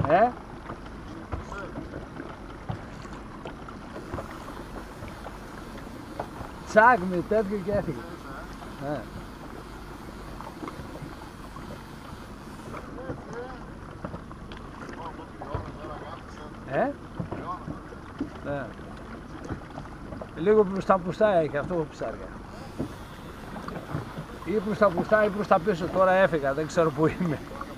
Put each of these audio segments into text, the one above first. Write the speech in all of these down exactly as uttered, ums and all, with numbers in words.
Ε? Τσακ με τέτοιο και έφυγε. Ε. Ε? Ναι. Λίγο προς τα πουστά έχει αυτό ψάρια. Ή προς τα πουστά ή προς τα πίσω. Τώρα έφυγα, δεν ξέρω που είμαι.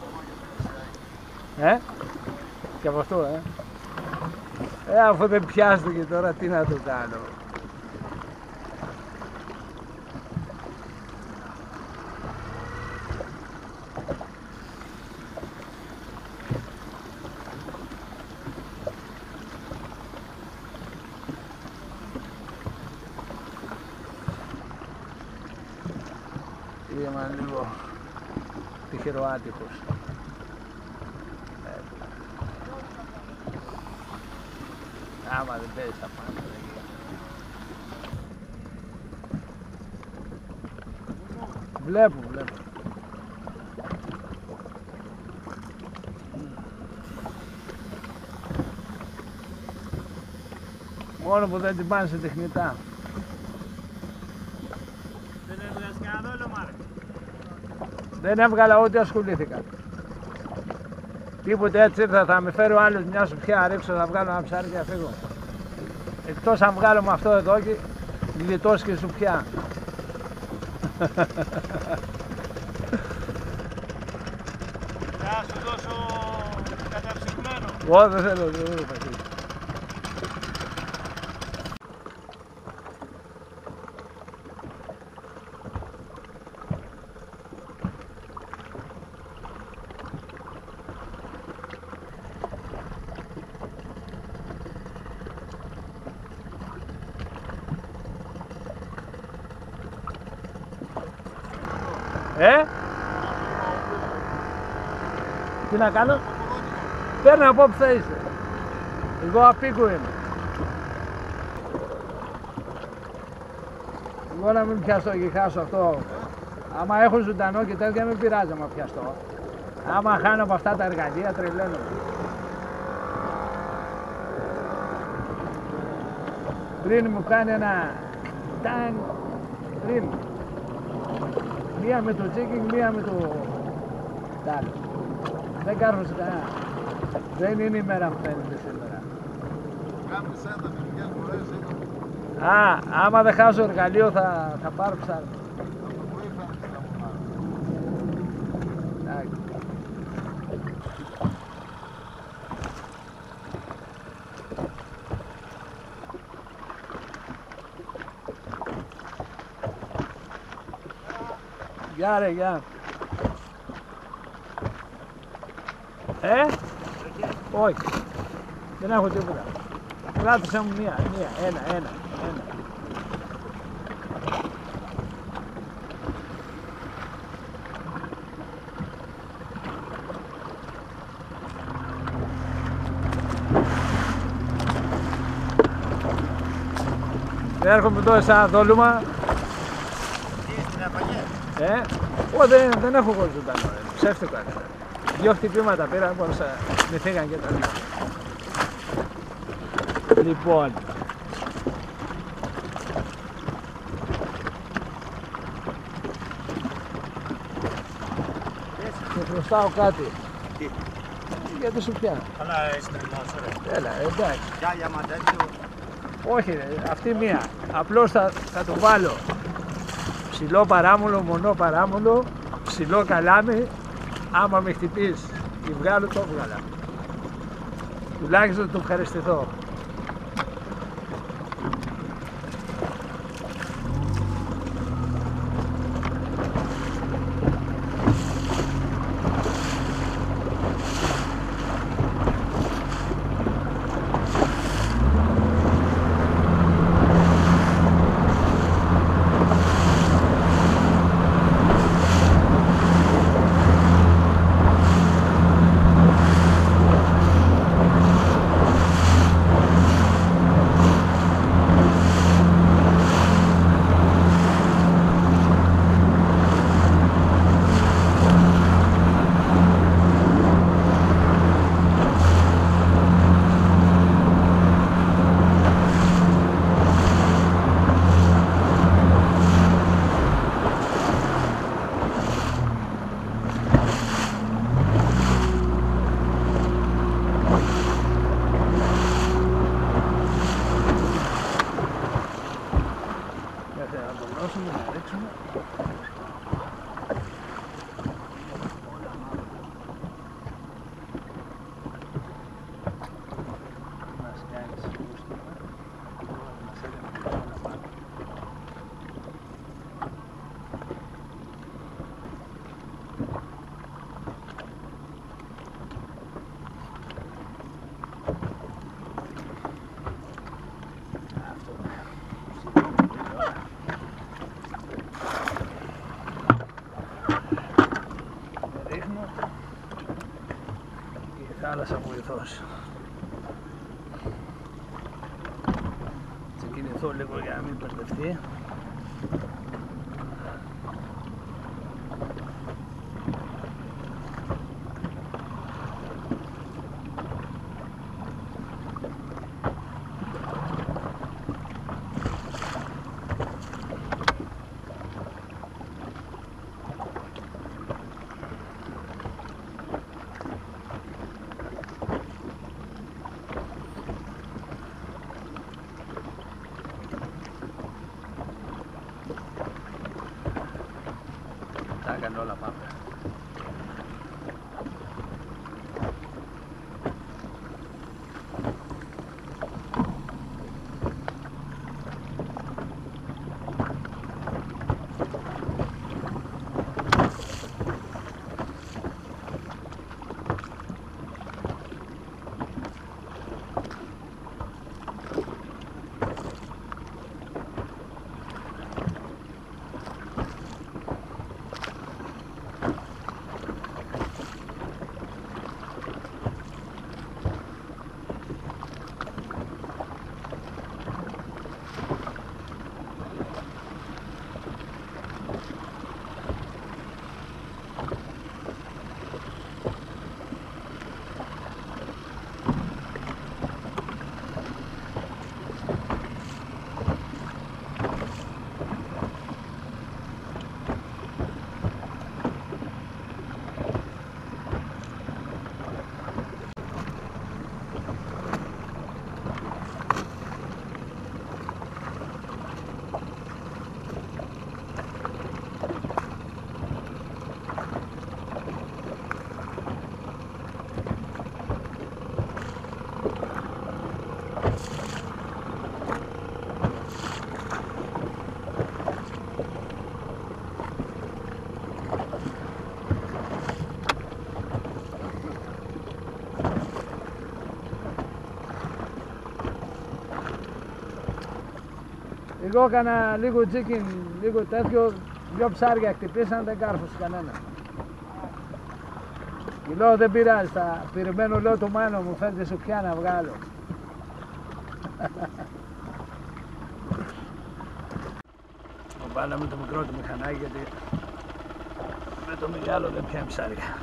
Ε? Και από αυτό, ε. Ε, αφού δεν πιάστηκε τώρα, τι να το κάνω. Είμαι λίγο τυχεροάτυχος. Άμα δεν παίζεις τα πάντα, δεν γίνεται. Βλέπω, βλέπω. Μόνο που δεν την πάνε σε τεχνητά. Δεν έβγαλες κανένα δόλο, Μάρκ? Δεν έβγαλα ό,τι ασχολήθηκα. Τίποτε έτσι ήρθα, θα με φέρει ο άλλος μια σουπιά, ρίξω, θα βγάλω ένα ψάρι και θα φύγω. Εκτός αν βγάλω με αυτό εδώ και γλιτώσει και σουπιά. Θα σου δώσω καταψυγμένο. Ω, δεν θέλω, δεν θέλω. Ε? Τι να κάνω? Παίρνω από όπου θα είσαι. Εγώ απίκου είμαι. Εγώ να μην πιαστώ και χάσω αυτό. Άμα έχω ζωντανό και τέτοια μην πειράζει άμα πιαστώ. Άμα χάνω από αυτά τα εργαλεία τρελαίνω. Πριν μου κάνει ένα τάγκ πριν. Μία με το τσίκινγκ, μία με το τάλο. Δεν κάρφωσε κανένα. Δεν είναι η μέρα που φαίνεται σήμερα. Κάμουν σέντα μερικές φορές είπα. Α, άμα δεν χάσω εργαλείο θα, θα πάρω ψάρι. Από πού ήρθαν τα μονάδα. Εντάξει. Γεια ρε, γεια. Ε, όχι. Δεν έχω τίποτα. Κράτησε μου μία, μία, ένα, ένα, ένα. Έρχομαι εδώ σε ένα δόλουμα. Τι, στην απαγιά? Ε, ω, δεν, δεν έχω εγώ ζωντανό, ρε. Ψεύτικο έκανε. Δυο χτυπήματα πήρα, μόλις με φύγαν και τα λοιπά. Λοιπόν. Σε χρωστάω κάτι. Τι? Για τη σουπιά. Καλά, είσαι τριμός, ρε. Έλα, εντάξει. Γυάλια μα τέτοιο. Όχι ρε, αυτή μία. Απλώς θα, θα το βάλω. Ψηλό παράμολο, μονό παράμολο, ψηλό καλάμι. Άμα με χτυπείς και βγάλω, το βγάλα. Τουλάχιστον το ευχαριστηθώ. ρίξουμε, να ρίξουμε. Μας κάνει σίγουρα. Μας έκανε να πάμε. Θάλασσα βοηθός. Ξεκινηθώ λίγο για να μην μπερδευτεί. Τα έκανε όλα μαύρα. Εγώ έκανα λίγο chicken, λίγο τέτοιο, δυο ψάρια χτυπήσαν, δεν κάρφωσε κανένα. Και λέω δεν πειράζει, θα περιμένω λέω το Μάνο μου, φέρτε σου πια να βγάλω. Βάλαμε το μικρό του μηχανάκι γιατί με το μεγάλο δεν πιάνει ψάρια.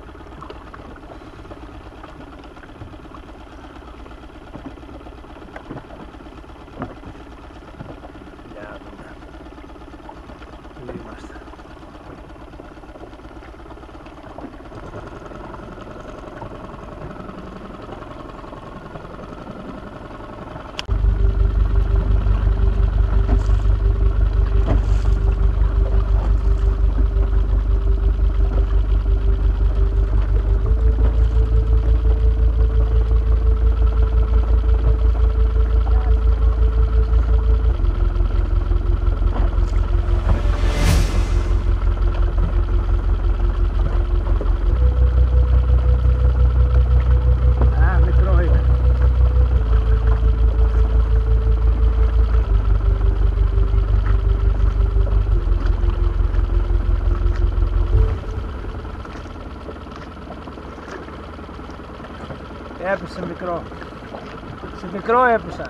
Έπεσε μικρό. Σε μικρό έπεσα.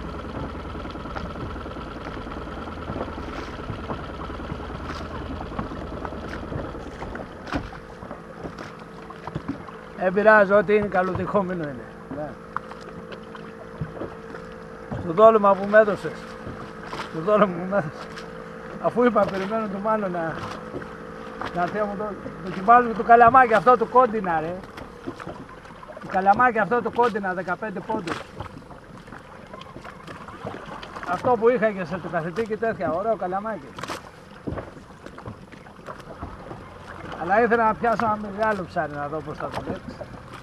Δεν πειράζει, ό,τι είναι καλοτυχόμενο είναι. Ναι. Στο δόλωμα που με έδωσες. Στο δόλωμα που με έδωσες. Αφού είπα περιμένω το Μάνο να... να θέλω το... δοκιμάζουμε το καλαμάκι αυτό το κόντινα ρε. Το καλαμάκι αυτό το κόντινα δεκαπέντε πόντους. Αυτό που είχα και σε το καθετή και τέτοια, ωραίο καλαμάκι. Αλλά ήθελα να πιάσω ένα μεγάλο ψάρι να δω πώς θα το λέξει.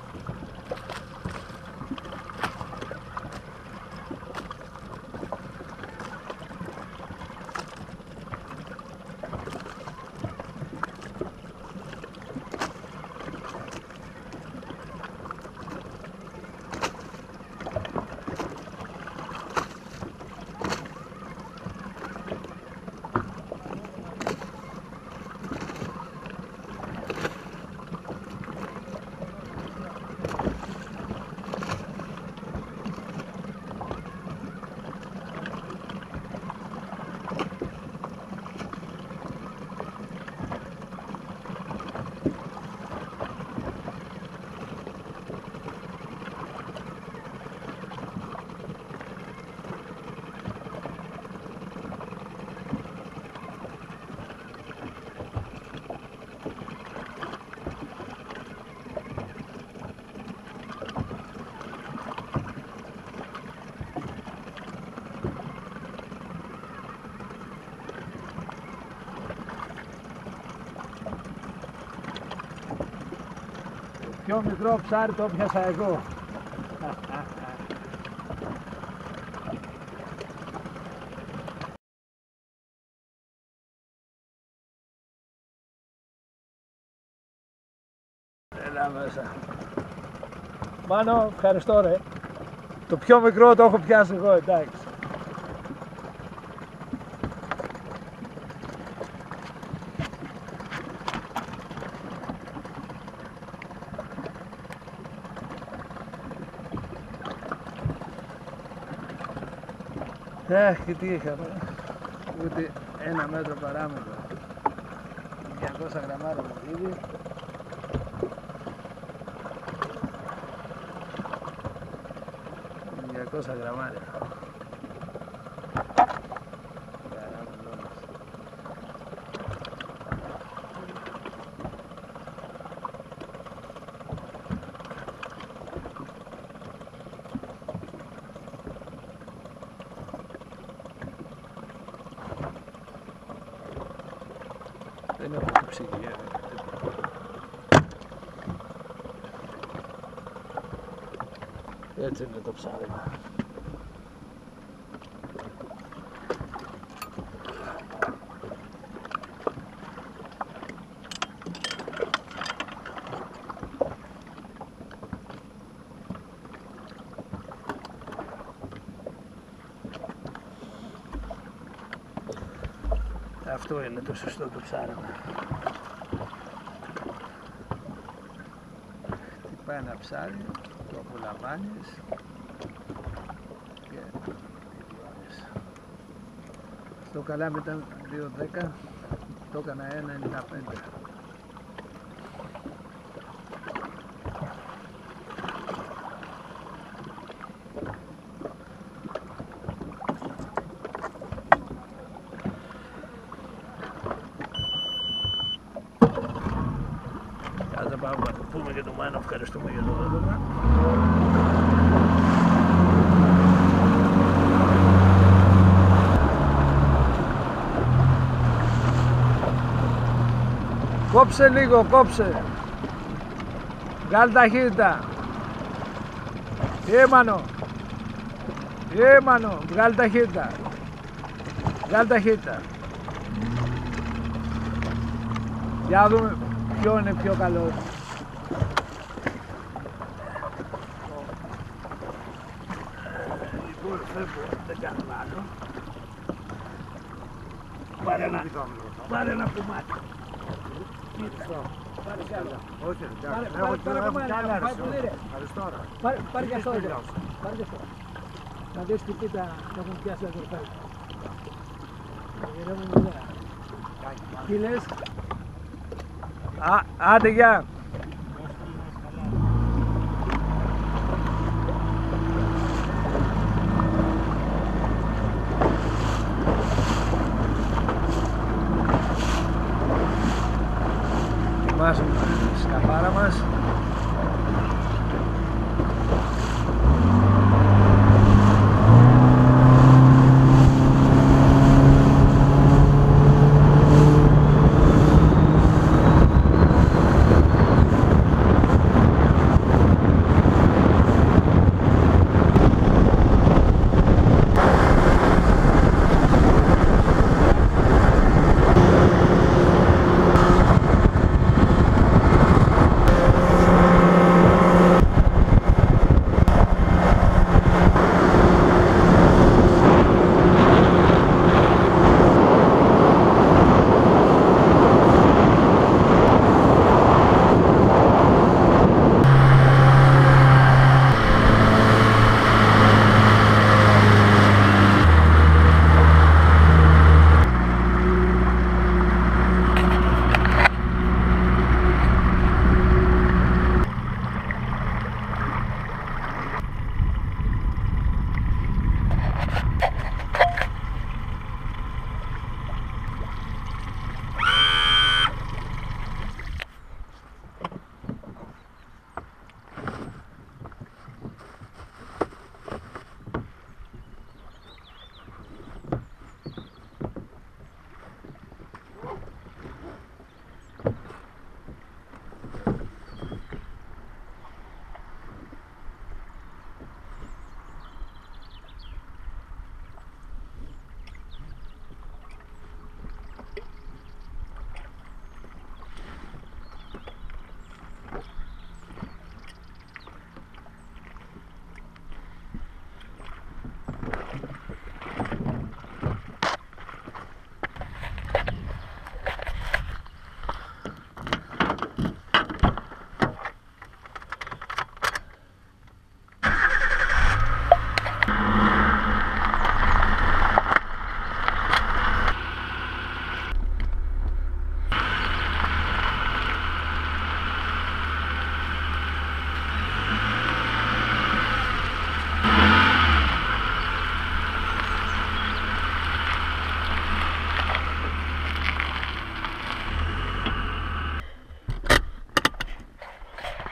Πιο μικρό ψάρι το πιάσα εγώ. Έλα μέσα. Μάνο, ευχαριστώ ρε. Το πιο μικρό το έχω πιάσει εγώ, εντάξει. Αχ, και τι είχαμε, ούτε ένα μέτρο παράμετρο, διακόσια γραμμάρια μολύβι. διακόσια γραμμάρια. Δεν έχω το ψυγείο. Έτσι είναι το ψάρι. Αυτό είναι το σωστό το ψάρεμα. Χτυπάει ένα ψάρι, το απολαμβάνεις και τελειώνεις. Το καλάμι ήταν δύο δέκα, το έκανα ένα ενενήντα πέντε. Κάτσε πάμε να το πούμε και το Μάνο, ευχαριστούμε για το δέντομα. Κόψε λίγο, κόψε. Βγάλ' ταχύτητα. Ε, Μάνο. Ε, Μάνο, βγάλ' ταχύτητα. Βγάλ' ταχύτητα. Για να δούμε ποιο είναι πιο καλό. Λοιπόν, φεύγω, δεν κάνω άλλο. Πάρε ένα, πάρε ένα κουμάτι. Πάρε κι άλλο. Όχι, Πάρε κουμάτι, ευχαριστώ. πάρε κι αυτό. Πάρε κι αυτό. Να δεις τι πίτα να έχουν πιάσει τα κορφάκια. Γυρεύουν ωραία. Τι λες? Α, άντε γεια. Ετοιμάζουμε τη σκαφάρα μας.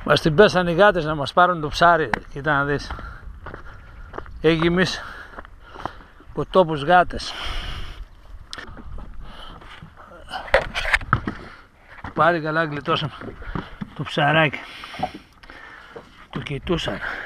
Μας την πέσανε οι γάτες να μας πάρουν το ψάρι. Κοίτα να δεις. Έχει εμείς κοτόπους γάτες. Πάλι καλά γλιτώσαν το ψαράκι. Το κοιτούσαν.